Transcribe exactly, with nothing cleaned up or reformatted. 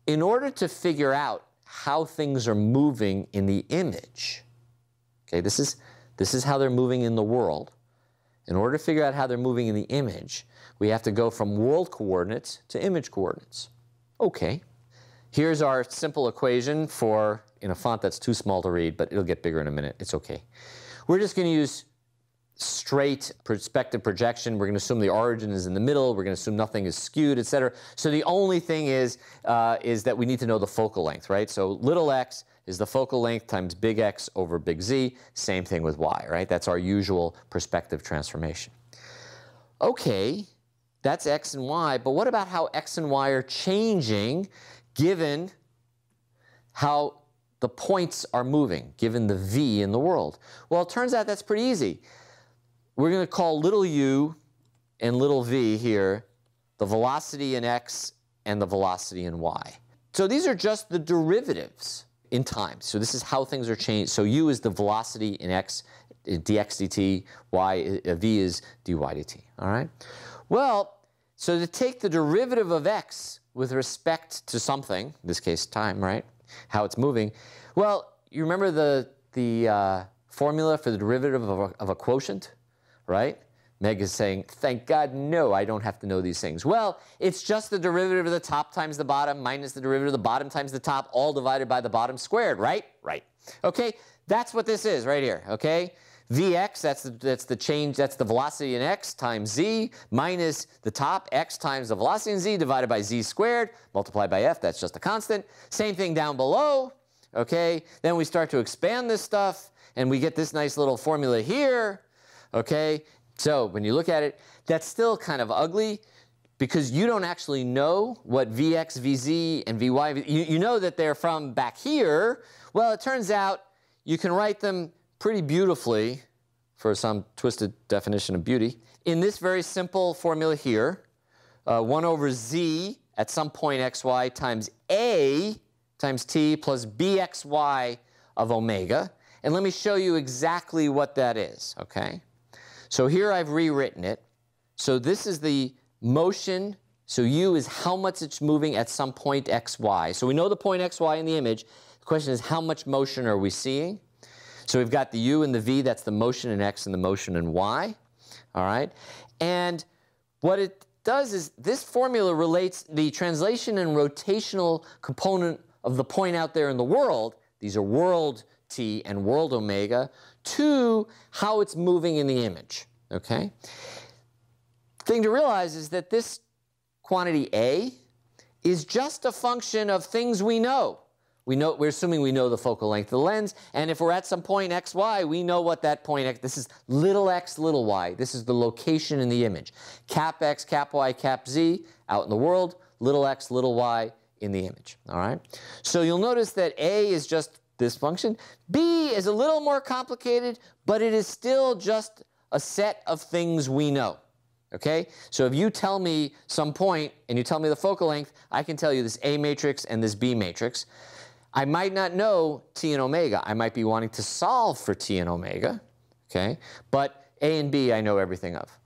in order to figure out how things are moving in the image, okay, this is, this is how they're moving in the world. In order to figure out how they're moving in the image, we have to go from world coordinates to image coordinates. Okay, here's our simple equation for, in a font that's too small to read, but it'll get bigger in a minute. It's okay. We're just going to use straight perspective projection. We're going to assume the origin is in the middle. We're going to assume nothing is skewed, et cetera. So the only thing is, uh, is that we need to know the focal length, right? So little x is the focal length times big X over big Z. Same thing with y, right? That's our usual perspective transformation. Okay, that's x and y, but what about how x and y are changing given how the points are moving, given the v in the world? Well, it turns out that's pretty easy. We're going to call little u and little v here the velocity in x and the velocity in y. So these are just the derivatives in time. So this is how things are changed. So u is the velocity in x, dx dt, y, uh, v is dy dt. All right? Well, so to take the derivative of x with respect to something, in this case time, right, how it's moving, well, you remember the, the uh, formula for the derivative of a, of a quotient? Right? Meg is saying, thank God, no, I don't have to know these things. Well, it's just the derivative of the top times the bottom minus the derivative of the bottom times the top, all divided by the bottom squared, right? Right. Okay, that's what this is right here, okay? Vx, that's the, that's the change, that's the velocity in x times z minus the top x times the velocity in z divided by z squared multiplied by f, that's just a constant. Same thing down below, okay? Then we start to expand this stuff and we get this nice little formula here. Okay, so when you look at it, that's still kind of ugly because you don't actually know what Vx, Vz, and Vy, you, you know that they're from back here. Well, it turns out you can write them pretty beautifully, for some twisted definition of beauty, in this very simple formula here, uh, one over z at some point xy times a times t plus bxy of omega. And let me show you exactly what that is, okay? So here I've rewritten it. So this is the motion. So u is how much it's moving at some point xy. So we know the point xy in the image. The question is how much motion are we seeing? So we've got the u and the v. That's the motion in x and the motion in y. All right. And what it does is this formula relates the translation and rotational component of the point out there in the world. These are world t and world omega, to how it's moving in the image, okay? Thing to realize is that this quantity A is just a function of things we know. We know, we're assuming we know the focal length of the lens, and if we're at some point xy, we know what that point x, this is little x, little y. This is the location in the image. Cap x, cap y, cap z, out in the world, little x, little y in the image, all right? So you'll notice that A is just this function. B is a little more complicated, but it is still just a set of things we know, okay? So if you tell me some point and you tell me the focal length, I can tell you this A matrix and this B matrix. I might not know t and omega. I might be wanting to solve for t and omega, okay? But A and B I know everything of.